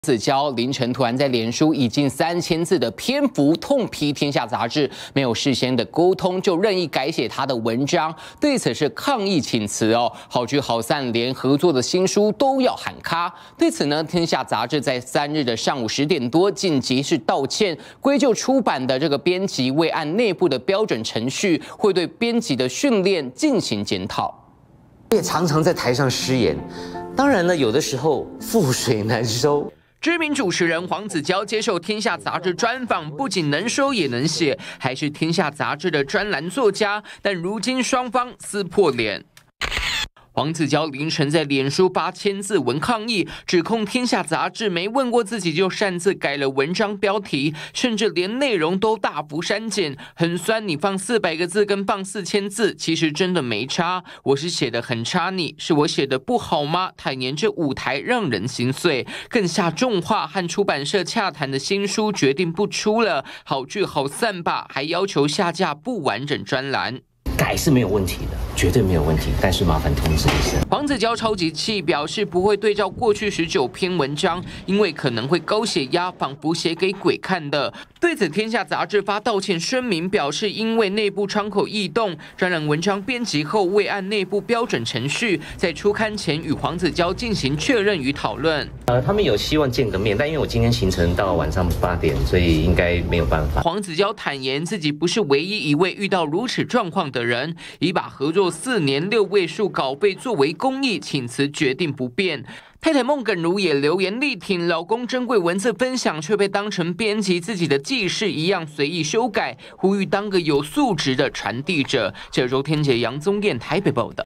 子娇凌晨突然在脸书以近3000字的篇幅痛批天下杂志没有事先的沟通就任意改写他的文章，对此是抗议请辞哦，好聚好散，连合作的新书都要喊卡。对此呢，天下杂志在3日的上午10点多紧急是道歉，归咎出版的这个编辑未按内部的标准程序，会对编辑的训练进行检讨。 也常常在台上失言，当然了，有的时候覆水难收。 知名主持人黄子佼接受《天下》杂志专访，不仅能说也能写，还是《天下》杂志的专栏作家。但如今双方撕破脸。黄子佼凌晨在脸书8000字文抗议，指控《天下》杂志没问过自己就擅自改了文章标题，甚至连内容都大幅删减，很酸。你放400个字跟放4000字，其实真的没差。我是写的很差你，是我写的不好吗？坦言这舞台让人心碎，更下重话，和出版社洽谈的新书决定不出了，好聚好散吧，还要求下架不完整专栏。 改是没有问题的，绝对没有问题，但是麻烦通知一声。 黄子佼超级气，表示不会对照过去19篇文章，因为可能会高血压，仿佛写给鬼看的。对此，天下杂志发道歉声明，表示因为内部窗口异动，专栏文章编辑后未按内部标准程序，在出刊前与黄子佼进行确认与讨论。 他们有希望见个面，但因为我今天行程到晚上8点，所以应该没有办法。 黄子佼坦言自己不是唯一一位遇到如此状况的人。 已把合作4年6位数稿费作为公益，请辞决定不变。太太孟耿如也留言力挺老公珍贵文字分享，却被当成编辑自己的记事一样随意修改，呼吁当个有素质的传递者。这周天姐杨宗彦台北报道。